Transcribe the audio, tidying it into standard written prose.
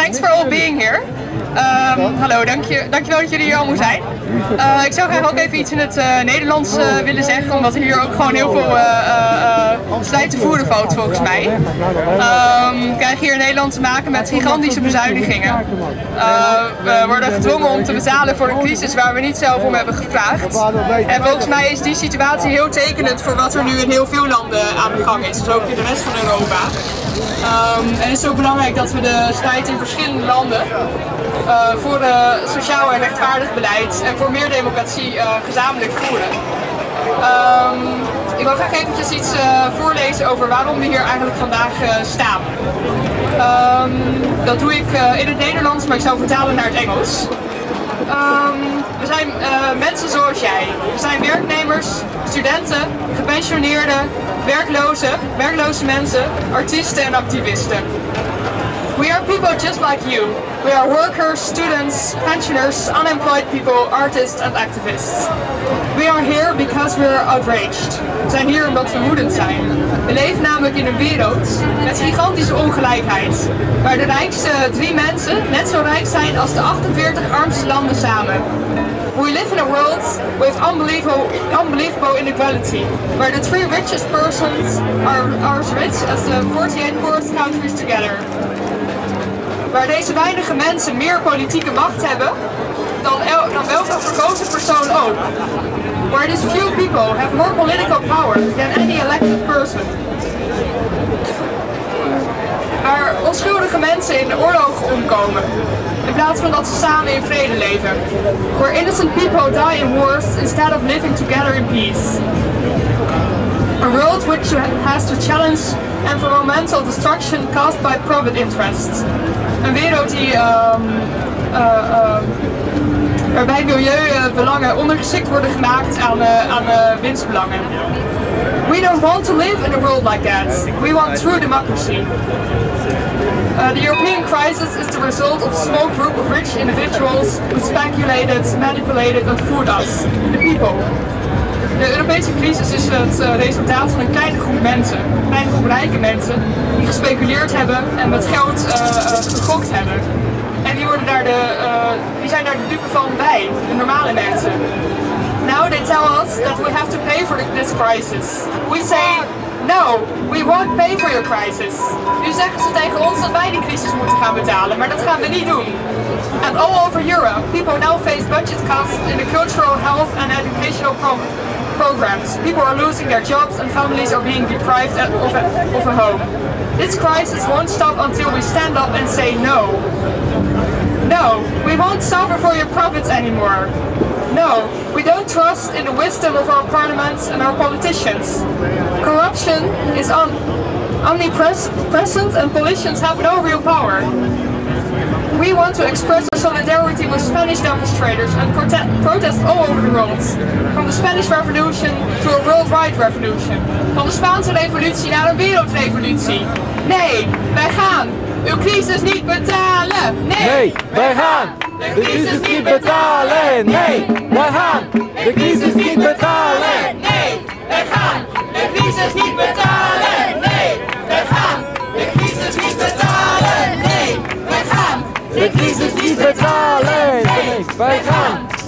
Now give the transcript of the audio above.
thanks for all being here. Hallo, dankjewel dat jullie hier allemaal zijn. Ik zou graag ook even iets in het Nederlands willen zeggen, omdat er hier ook gewoon heel veel strijd te voeren valt volgens mij. We krijgen hier in Nederland te maken met gigantische bezuinigingen. We worden gedwongen om te betalen voor een crisis waar we niet zelf om hebben gevraagd. En volgens mij is die situatie heel tekenend voor wat er nu in heel veel landen aan de gang is, dus ook in de rest van Europa. En het is ook belangrijk dat we de strijd in verschillende landen voor sociaal en rechtvaardig beleid en voor meer democratie gezamenlijk voeren. Ik wil graag eventjes iets voorlezen over waarom we hier eigenlijk vandaag staan. Dat doe ik in het Nederlands, maar ik zal vertalen naar het Engels. We zijn mensen zoals jij. We zijn werknemers, studenten, gepensioneerden, werkloze mensen, artiesten en activisten. We are people just like you. We are workers, students, pensioners, unemployed people, artists and activists. We are here because we are outraged. We zijn hier omdat we woedend zijn. We leven namelijk in een wereld met gigantische ongelijkheid, waar de rijkste 3 mensen net zo rijk zijn als de 48 armste landen samen. We live in a world with unbelievable inequality, where the 3 richest persons are as rich as the 48 poorest countries together. Waar deze weinige mensen meer politieke macht hebben dan welke verkozen persoon ook. Where these few people have more political power than any elected person. Waar onschuldige mensen in de oorlog omkomen, in plaats van dat ze samen in vrede leven. Where innocent people die in wars instead of living together in peace. A world which has to challenge environmental destruction caused by profit interests. Een wereld die waarbij milieubelangen ondergeschikt worden gemaakt aan winstbelangen. We don't want to live in a world like that. We want true democracy. The European crisis is the result of a small group of rich individuals who speculated, manipulated and fooled us, the people. De Europese crisis is het resultaat van een kleine groep mensen, een kleine groep rijke mensen, die gespeculeerd hebben en met geld gegokt hebben. En die zijn daar de dupe van wij, de normale mensen. Now they tell us that we have to pay for this crisis. We say, no, we won't pay for your crisis. Nu zeggen ze tegen ons dat wij die crisis moeten gaan betalen, maar dat gaan we niet doen. And all over Europe, people now face budget cuts in the cultural, health and educational programs. People are losing their jobs and families are being deprived of a home. This crisis won't stop until we stand up and say no. No, we won't suffer for your profits anymore. No, we don't trust in the wisdom of our parliaments and our politicians. Corruption is omnipresent and politicians have no real power. We want to express our solidarity with Spanish demonstrators and protest all over the world. From the Spanish Revolution to a worldwide revolution. Van de Spaanse revolutie naar een wereldrevolutie. Nee, wij gaan uw crisis niet betalen. Nee, wij gaan de crisis niet betalen. Nee, wij gaan de crisis niet betalen. Nee, wij gaan de crisis niet betalen. Nee, wij gaan de crisis niet betalen. Nee, wij gaan de crisis niet betalen. Nee, wij gaan